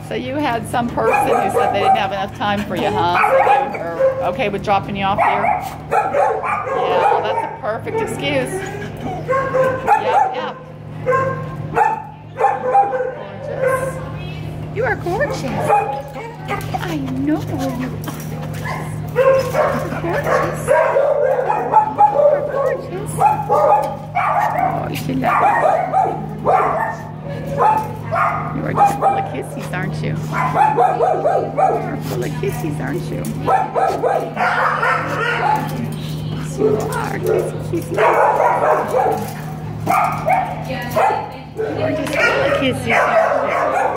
So you had some person who said they didn't have enough time for you, huh? So they were okay with dropping you off here? Yeah, well, that's a perfect excuse. Yep. Gorgeous. You are gorgeous. I know you are gorgeous. You're gorgeous. Oh, you should love it. You are just full of kissies, aren't you? You're full of kissies, aren't you? Yes, you are. Kissy. You are just full of kissies.